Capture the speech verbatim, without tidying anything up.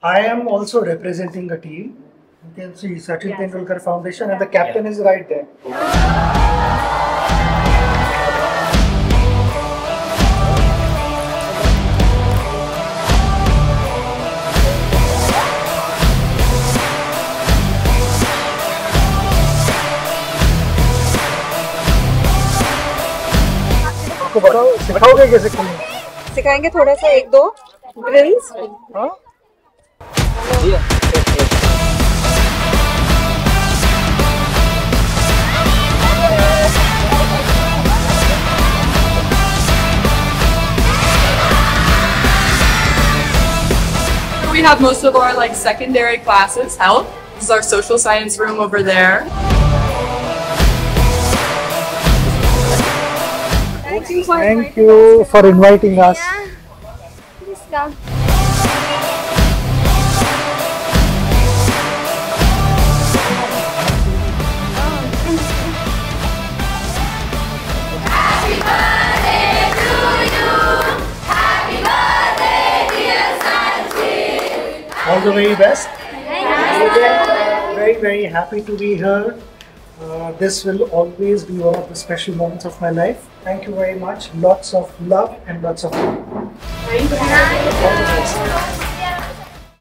I am also representing a team. You can see Sachin yes. Tendulkar Foundation, and the captain yeah. is right there. आपको बताओ, सिखाओगे कैसे खेलना? सिखाएंगे थोड़ा सा एक दो ड्रिल्स. हाँ? We have most of our like secondary classes held. This is our social science room over there. Thank you for Thank inviting you us. for inviting us. Yeah. Please come. Happy birthday to you. Happy birthday, dear Sachin. All the very best. Thank you. Very, very happy to be here. Uh, this will always be one of the special moments of my life. Thank you very much. Lots of love and lots of love. Thank you. All the best.